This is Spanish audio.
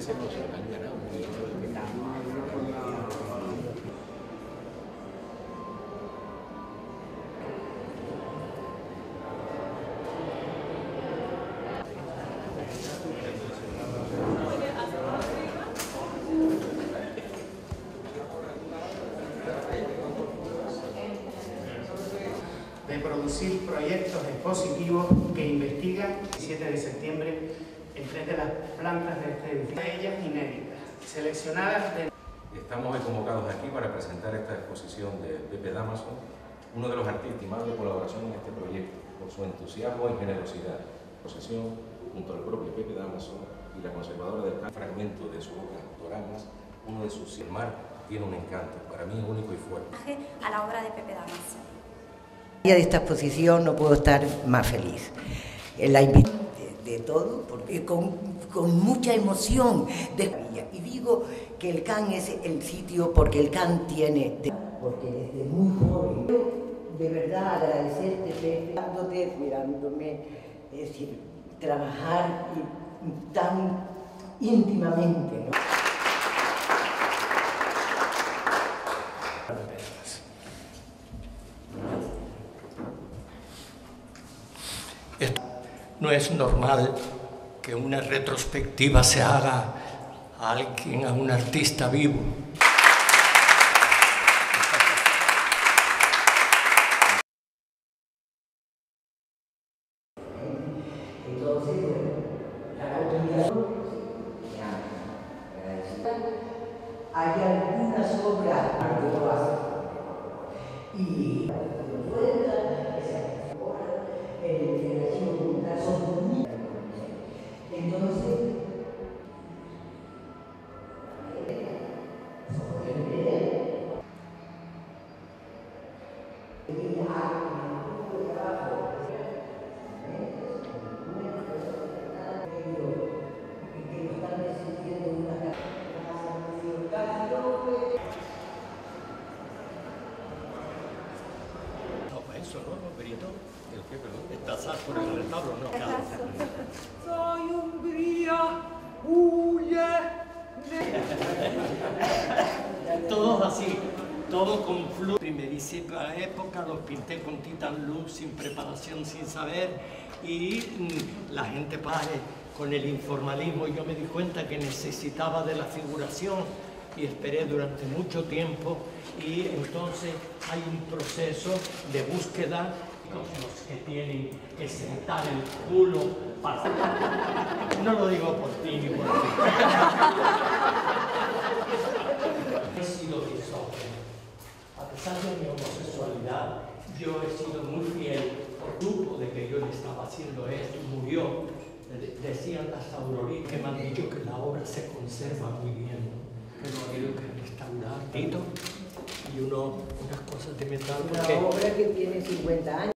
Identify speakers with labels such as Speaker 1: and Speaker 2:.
Speaker 1: se nos han ganado muy bien.
Speaker 2: De producir proyectos expositivos que investigan el 7 de septiembre en 3 de las plantas de este edificio, ellas inéditas, seleccionadas de...
Speaker 1: Estamos convocados aquí para presentar esta exposición de Pepe Dámaso, uno de los artistas más de colaboración en este proyecto, por su entusiasmo y generosidad. Exposición junto al propio Pepe Dámaso y la conservadora del fragmento de su obra Doramas, uno de sus... El mar tiene un encanto, para mí único y fuerte.
Speaker 3: A la obra de Pepe Dámaso.
Speaker 4: De esta exposición no puedo estar más feliz. La invitación de todo, porque con mucha emoción. Y digo que el CAN es el sitio porque el CAN tiene... Porque desde muy joven, de verdad agradecerte, Pepe, mirándome, es decir, trabajar tan íntimamente, ¿no?
Speaker 5: No es normal que una retrospectiva se haga a alguien, a un artista vivo.
Speaker 4: Entonces, la autoridad, hay algunas obras que lo hacen. Y entonces,
Speaker 5: Eso, ¿no, Benito? ¿El qué, perdón? ¿Estás por el retablo, no?
Speaker 6: Soy Hungría, huye.
Speaker 5: Todos así, todo con flujo. Primerísima época los pinté con Titan Luz, sin preparación, sin saber, y la gente pare con el informalismo. Yo me di cuenta que necesitaba de la figuración y esperé durante mucho tiempo, y entonces hay un proceso de búsqueda. Los que tienen que sentar el culo para... No lo digo por ti ni por ti. He sido misógino. A pesar de mi homosexualidad, yo he sido muy fiel. Por grupo de que yo le estaba haciendo esto, murió. Decían las auroritas que me han dicho que la obra se conserva muy bien, ¿no? Pero ha habido que restaurar, Tito, y unas cosas de metal.
Speaker 4: Una obra que tiene 50 años.